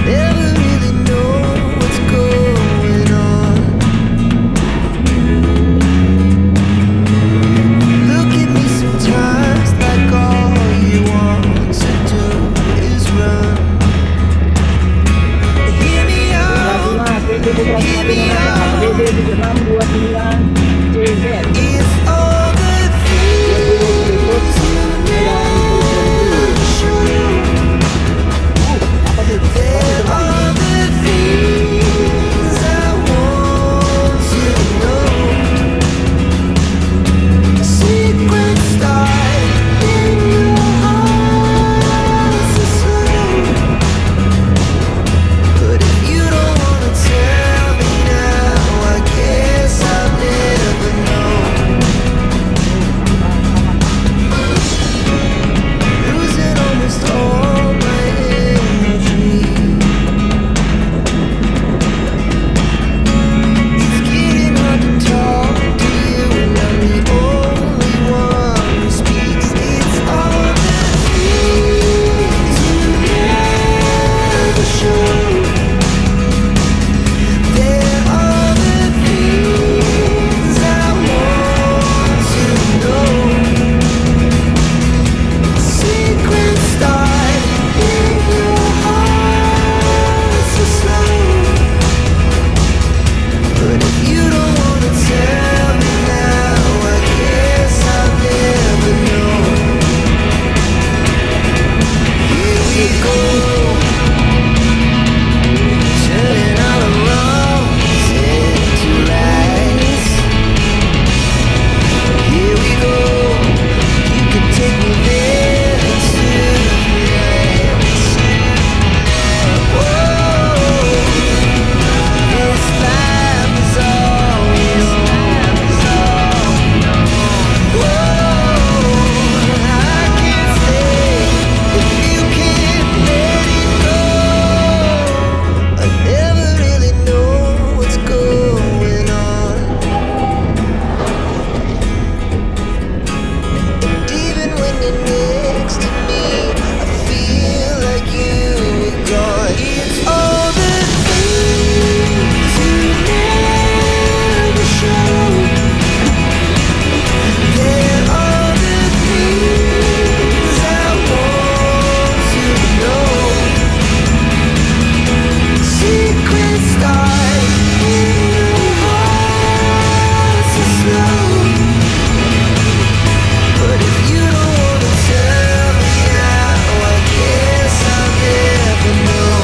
never really know what's going on. Look at me sometimes like all you want to do is run. Hear me out, hear me out. It's all the things you never show. There are the things I want to know. Secret start in your heart so slow. But if you don't wanna tell me now, I guess I'll never know. Losing almost all my energy. It's getting hard to talk to you, and I'm the only one who speaks. It's all the things you never show. There are the things I want to know. Secret start in your heart so slow. But if you don't wanna tell me now, I guess I'll never know. Here we go, turning all the wrongs into rights. Here we go, you can take me there to the lights. Whoa, this life is all we know. Whoa, I can't stay if you can't let it go. I never really know what's going on. And even when you're next to me, I feel like you were gone. It's all the things you never show. There are the things I want to know. Secret start in your heart so slow. But if you don't wanna tell me now, I guess I'll never know.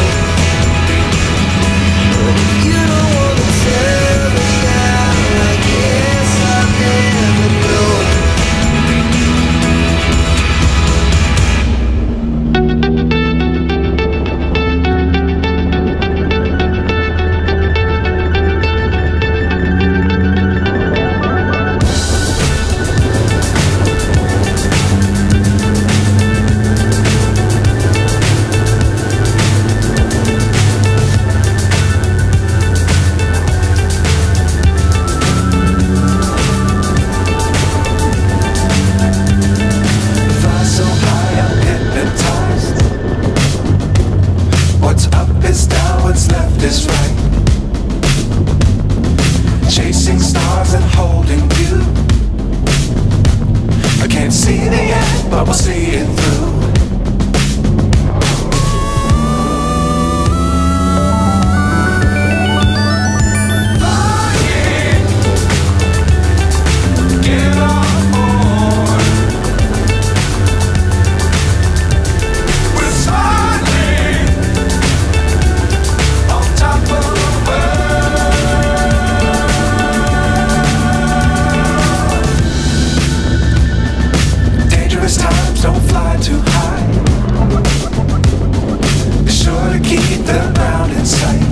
But if you don't wanna tell me now, I guess I'll never know. Fly so high, I'm hypnotized. What's up is down, what's left is right. Chasing stars and holding you. I can't see the end, but we'll see it through. Get on board. We're soaring on top of the world. Dangerous times, don't fly too high. Be sure to keep the ground in sight.